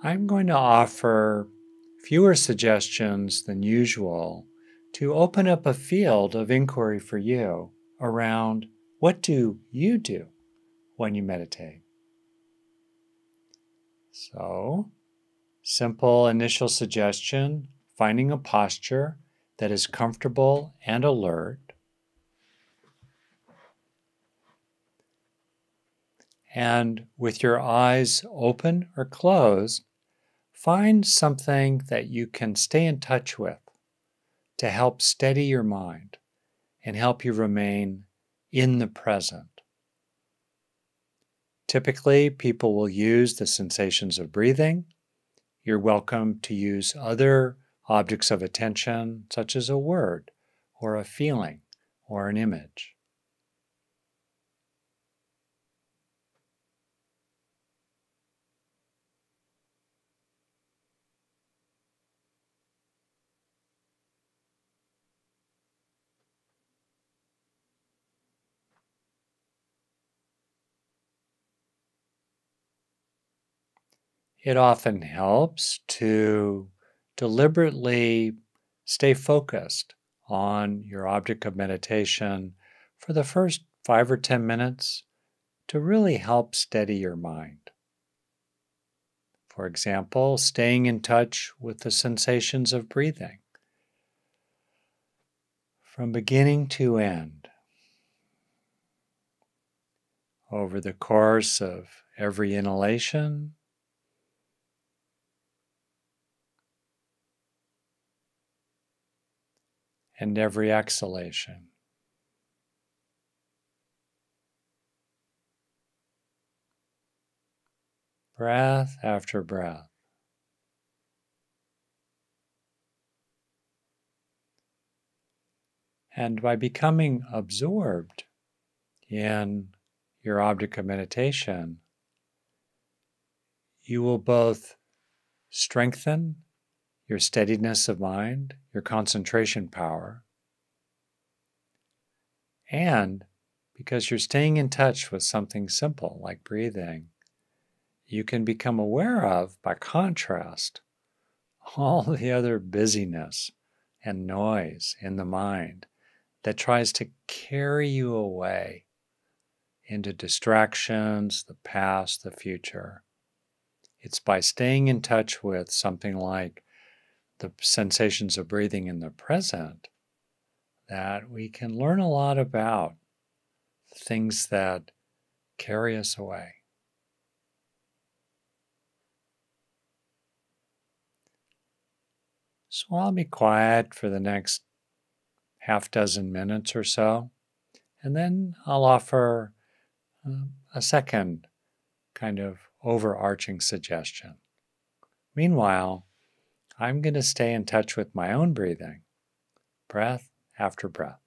I'm going to offer fewer suggestions than usual to open up a field of inquiry for you around what do you do when you meditate. So, simple initial suggestion, finding a posture that is comfortable and alert. And with your eyes open or closed, find something that you can stay in touch with to help steady your mind and help you remain in the present. Typically, people will use the sensations of breathing. You're welcome to use other objects of attention, such as a word or a feeling or an image. It often helps to deliberately stay focused on your object of meditation for the first 5 or 10 minutes to really help steady your mind. For example, staying in touch with the sensations of breathing from beginning to end over the course of every inhalation and every exhalation. Breath after breath. And by becoming absorbed in your object of meditation, you will both strengthen your steadiness of mind, your concentration power, and because you're staying in touch with something simple like breathing, you can become aware of, by contrast, all the other busyness and noise in the mind that tries to carry you away into distractions, the past, the future. It's by staying in touch with something like the sensations of breathing in the present that we can learn a lot about things that carry us away. So I'll be quiet for the next half dozen minutes or so, and then I'll offer a second kind of overarching suggestion. Meanwhile, I'm going to stay in touch with my own breathing, breath after breath.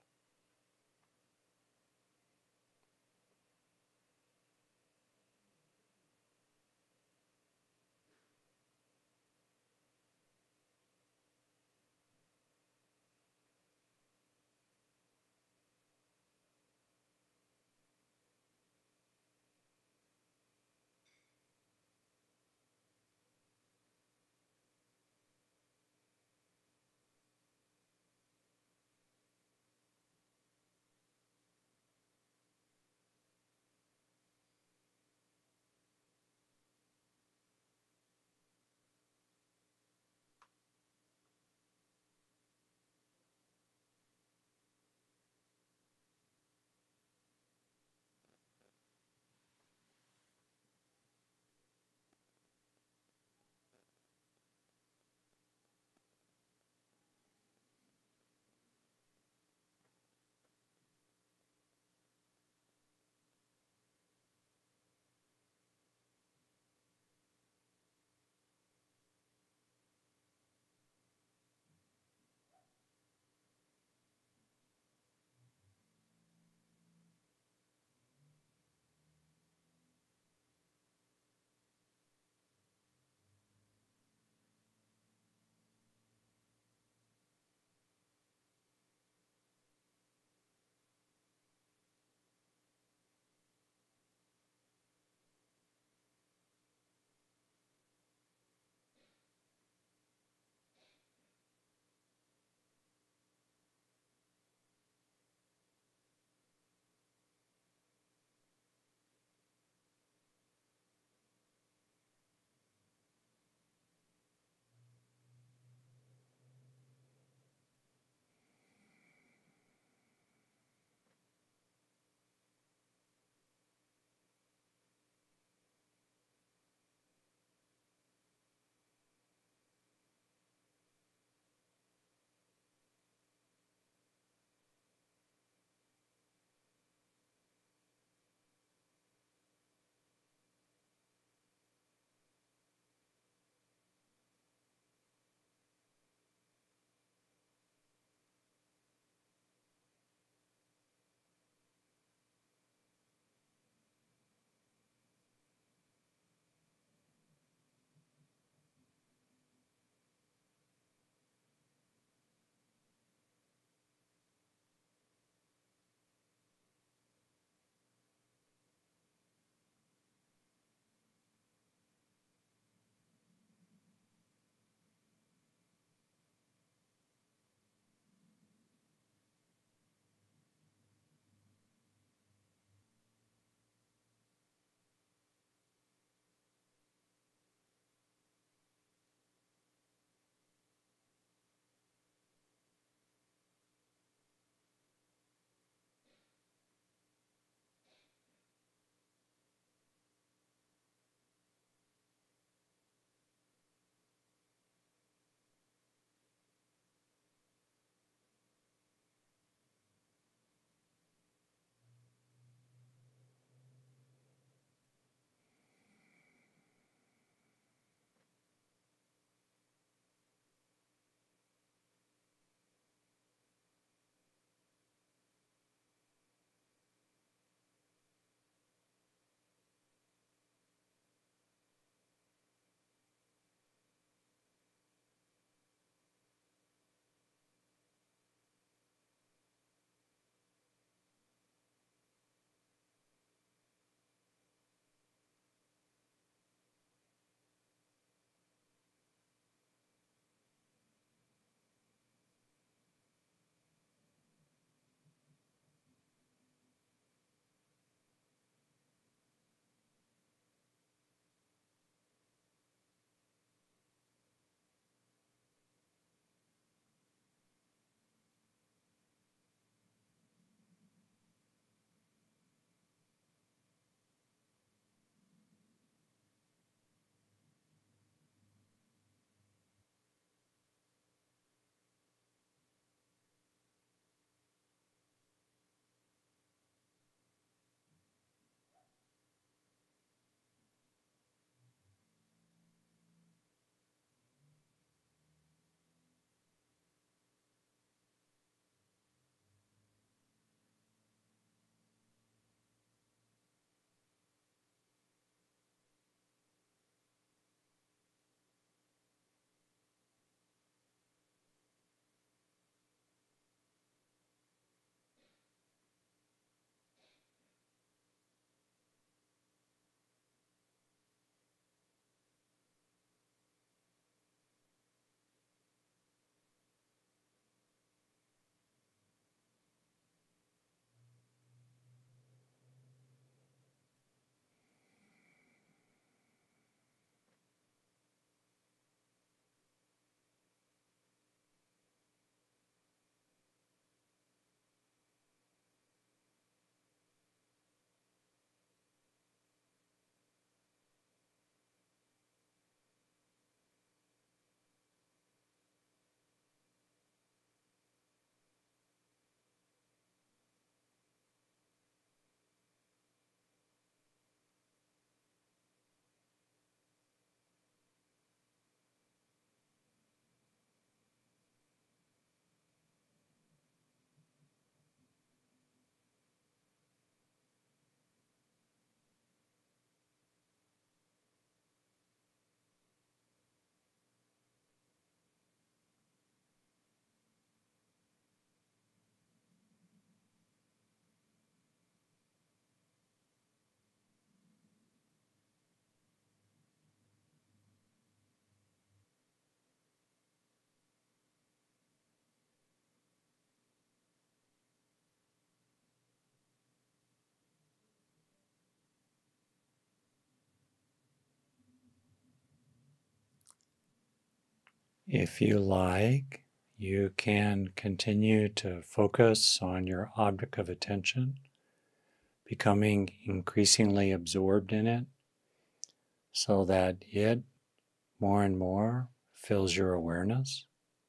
If you like, you can continue to focus on your object of attention, becoming increasingly absorbed in it so that it more and more fills your awareness.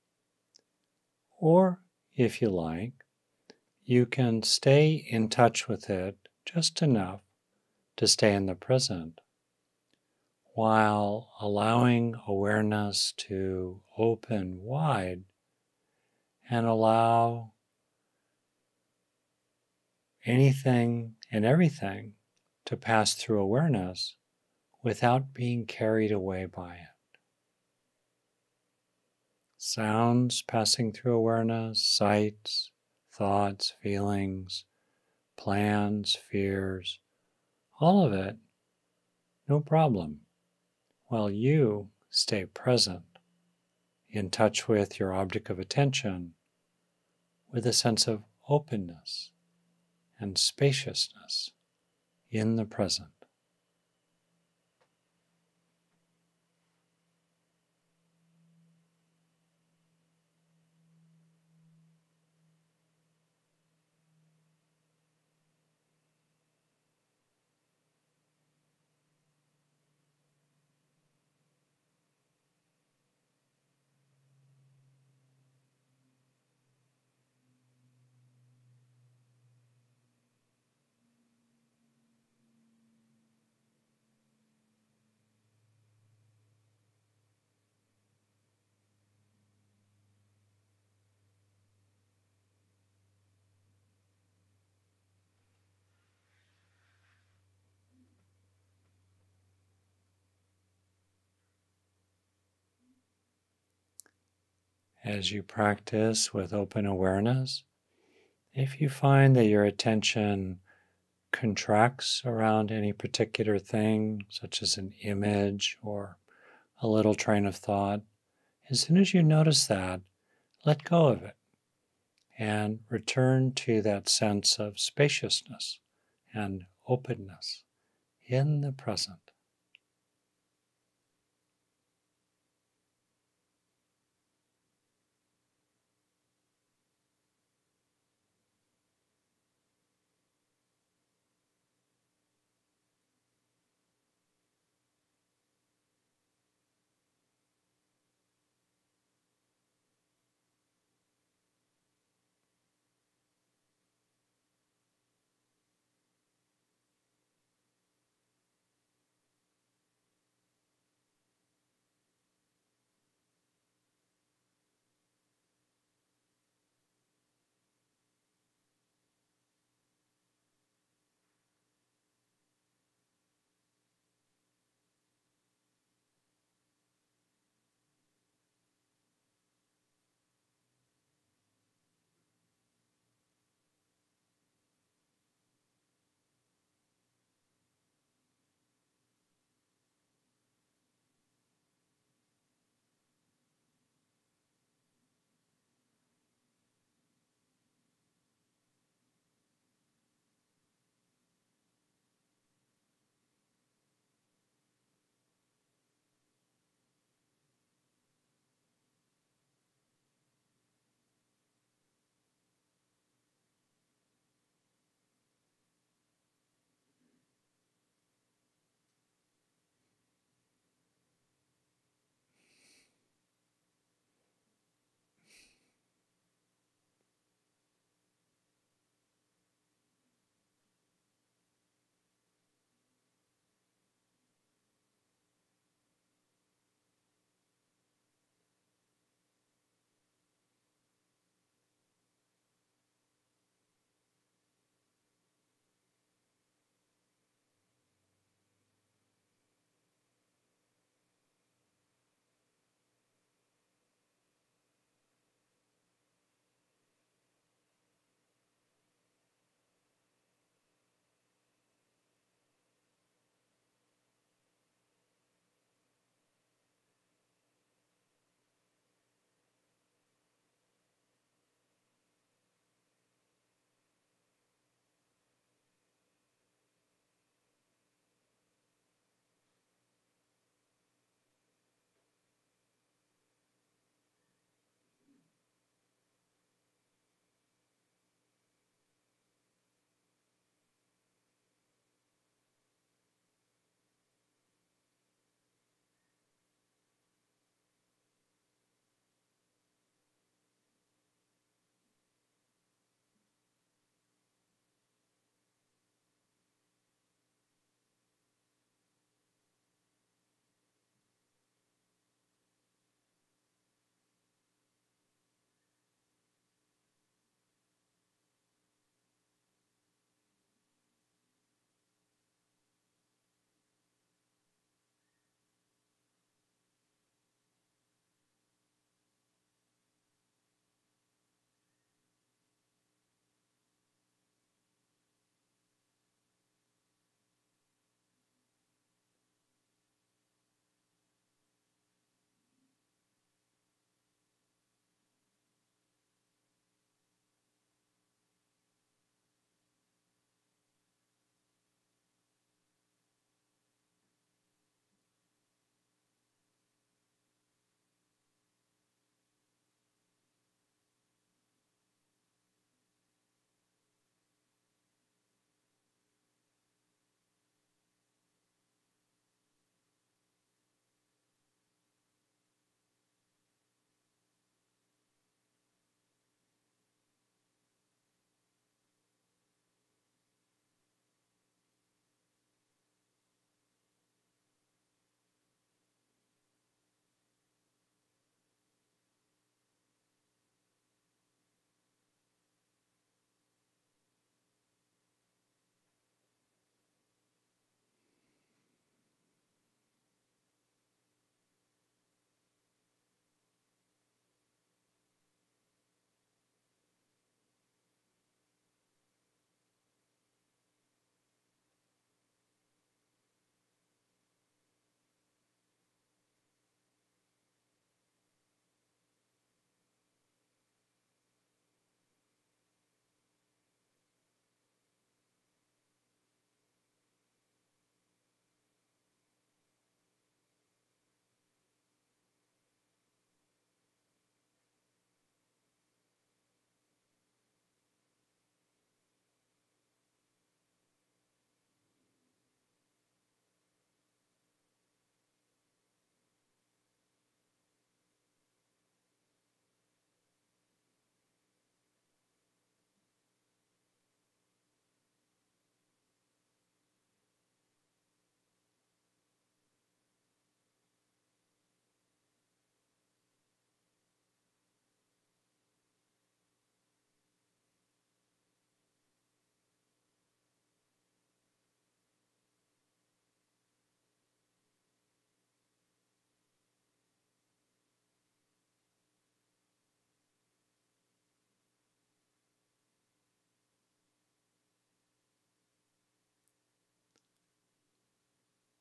Or, if you like, you can stay in touch with it just enough to stay in the present while allowing awareness to open wide and allow anything and everything to pass through awareness without being carried away by it. Sounds passing through awareness, sights, thoughts, feelings, plans, fears, all of it, no problem, while you stay present, in touch with your object of attention, with a sense of openness and spaciousness in the present. As you practice with open awareness, if you find that your attention contracts around any particular thing, such as an image or a little train of thought, as soon as you notice that, let go of it and return to that sense of spaciousness and openness in the present.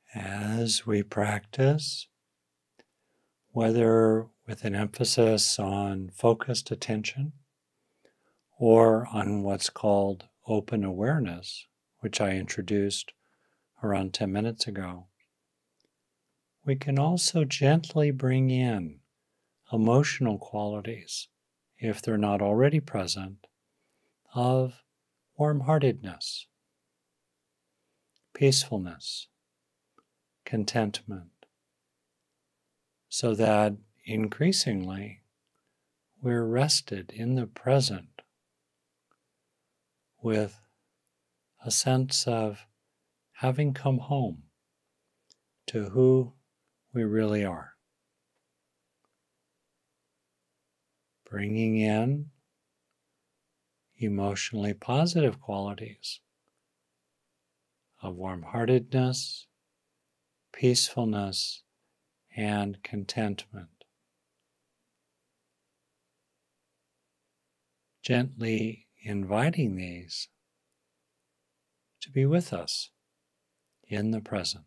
As we practice, whether with an emphasis on focused attention or on what's called open awareness, which I introduced around 10 minutes ago, we can also gently bring in emotional qualities, if they're not already present, of warm-heartedness, peacefulness, contentment, so that increasingly we're rested in the present with a sense of having come home to who we really are. Bringing in emotionally positive qualities of warm-heartedness, peacefulness, and contentment. Gently inviting these to be with us in the present.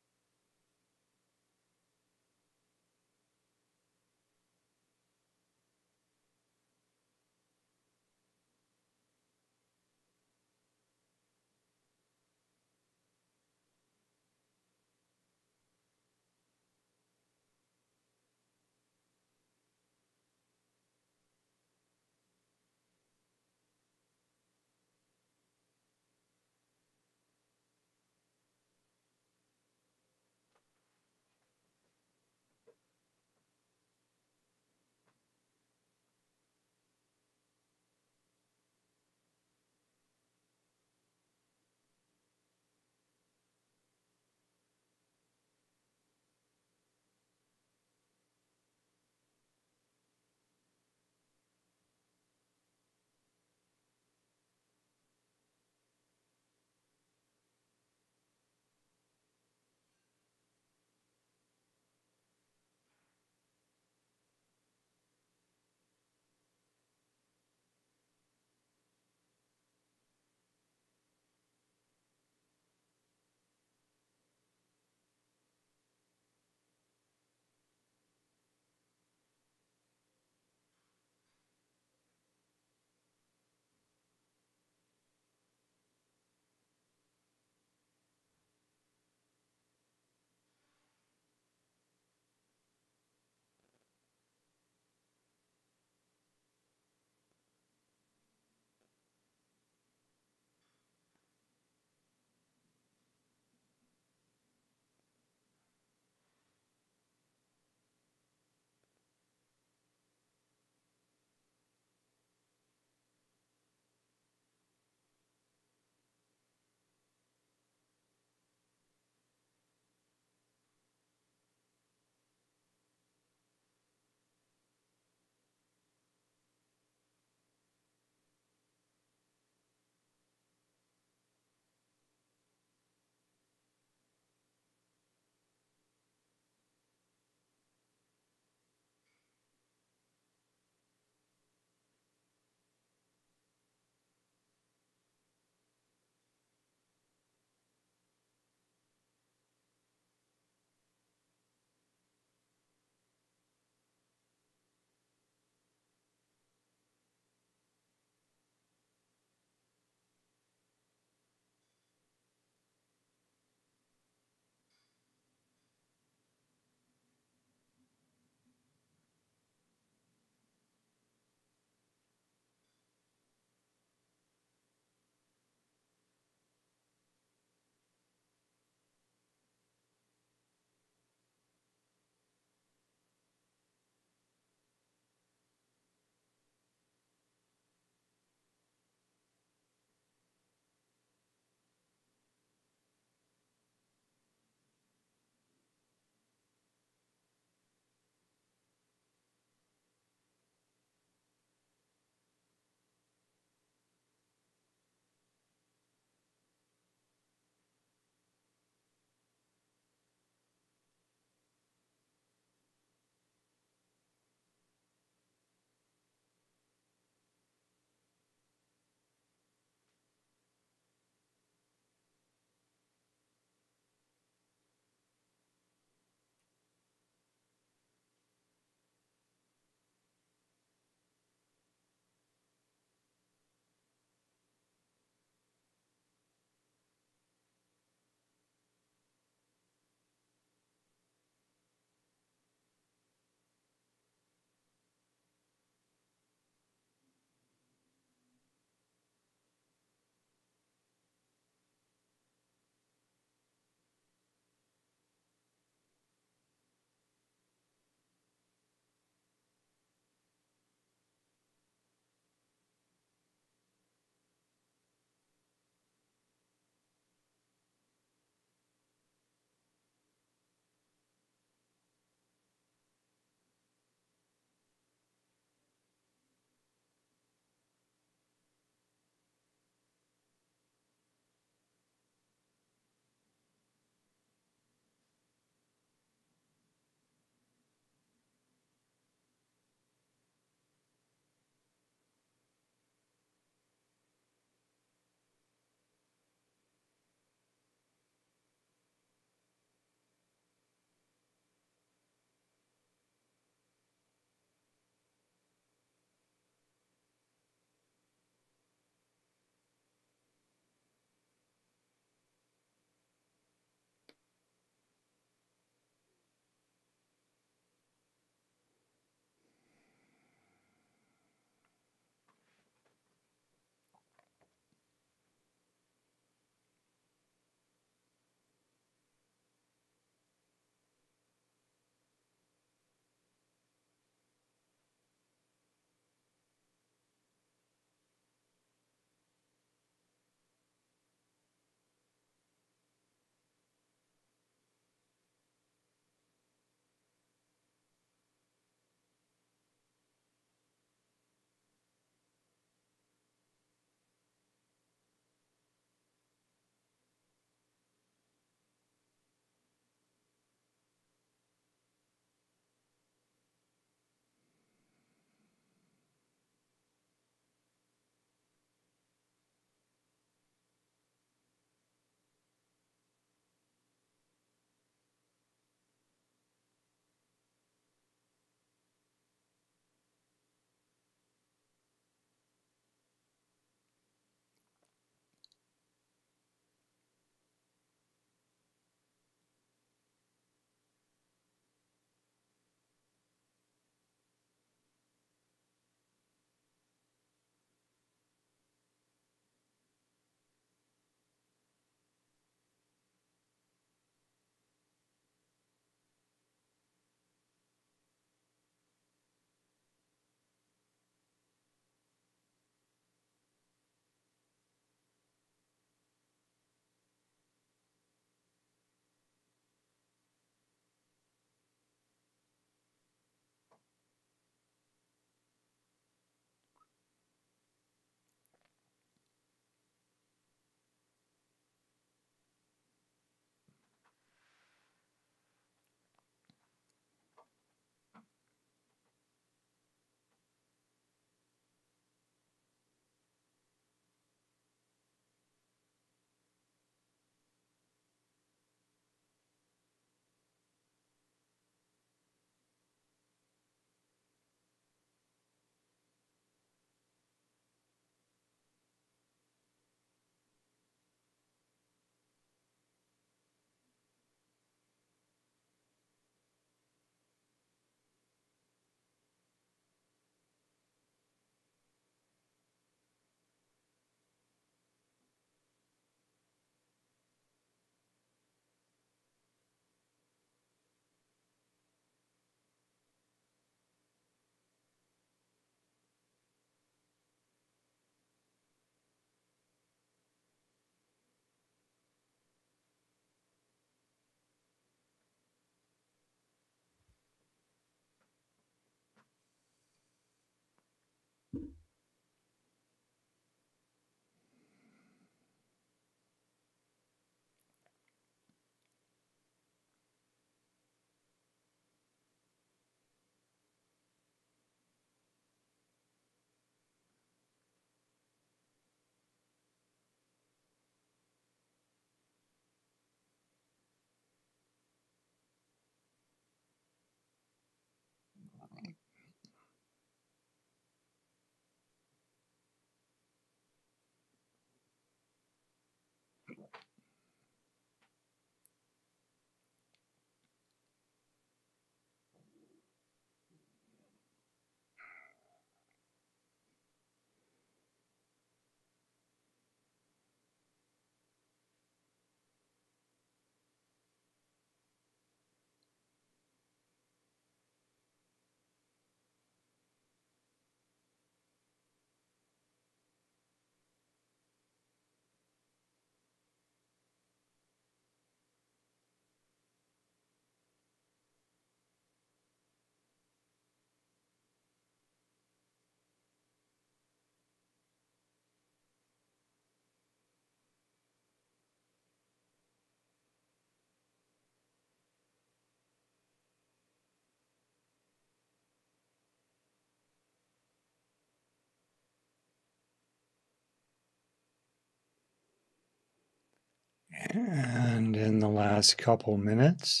And in the last couple minutes,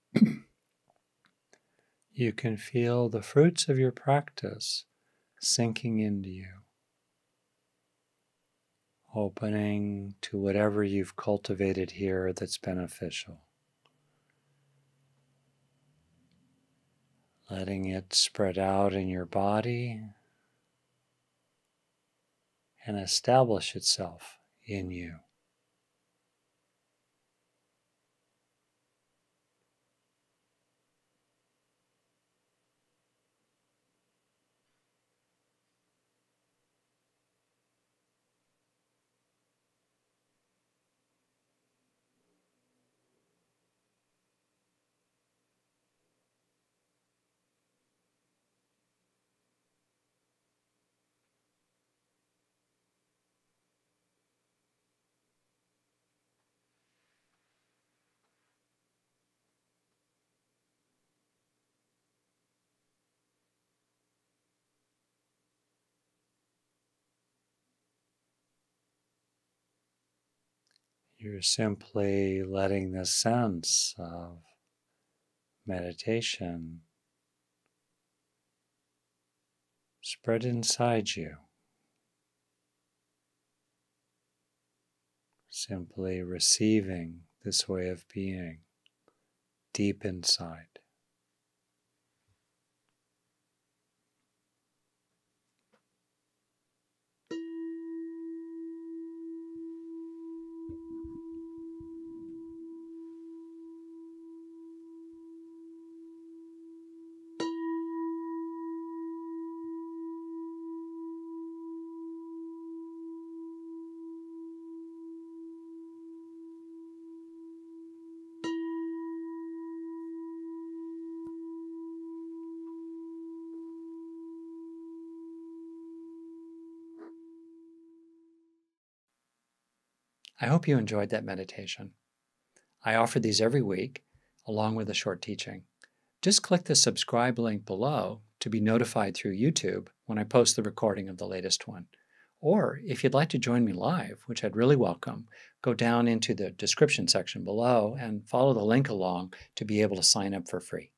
you can feel the fruits of your practice sinking into you, opening to whatever you've cultivated here that's beneficial, letting it spread out in your body and establish itself in you. You're simply letting the sense of meditation spread inside you, simply receiving this way of being deep inside. I hope you enjoyed that meditation. I offer these every week, along with a short teaching. Just click the subscribe link below to be notified through YouTube when I post the recording of the latest one. Or if you'd like to join me live, which I'd really welcome, go down into the description section below and follow the link along to be able to sign up for free.